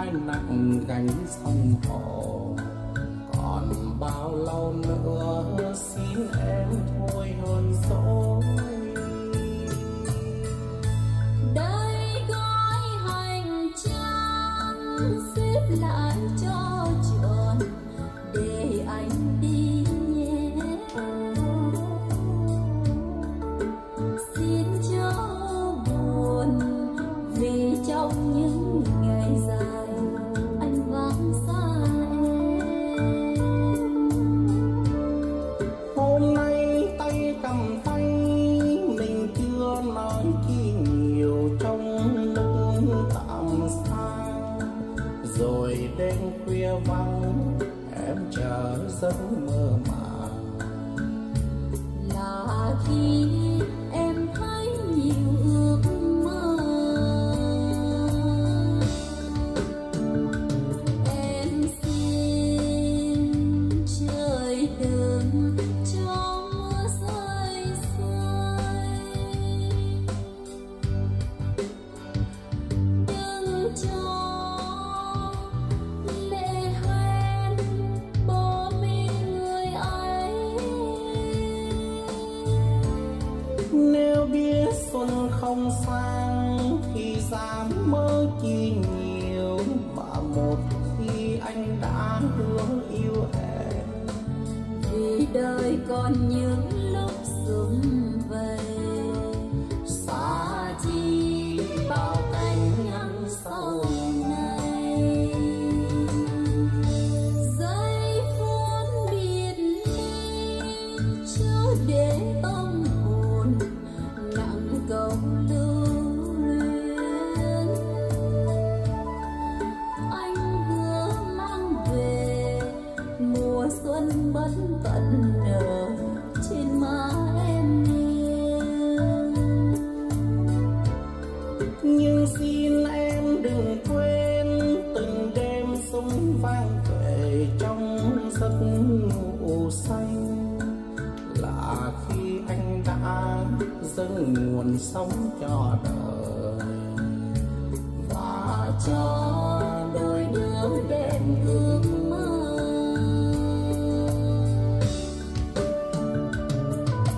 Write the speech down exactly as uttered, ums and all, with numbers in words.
vai nặng gánh sông hồ. Còn bao lâu nữa xin em thôi hơn dỗi. Đây gói hành trang xếp lại cho trọn để anh đi nhé. Xin chớ buồn vì trong những ngày dài anh vắng xa em. Hôm nay tay cầm tay mình chưa nói chi nhiều trong lúc tạm xa. Rồi đêm khuya vắng em chờ giấc mơ màng. Là khi em thấy nhiều ước mơ. Em xin trời đừng cho mưa rơi rơi. Đừng cho lệ hoen bỏ mình người ấy. Nếu biết xuân không sang thì dám mơ chi nhiều. Mà một khi anh đã hứa yêu em, Vì đời còn những lúc sum vầy, xa chi bao cánh ngăn sâu này. Giây phút biệt ly chớ để tâm hồn nặng câu lưu luyến. Anh hứa mang về mùa xuân bất tận nở trên má em nghiêng. nhưng xin em đừng quên từng đêm súng vang về trong giấc ngủ xanh. Là khi anh đã dâng nguồn sống cho đời và cho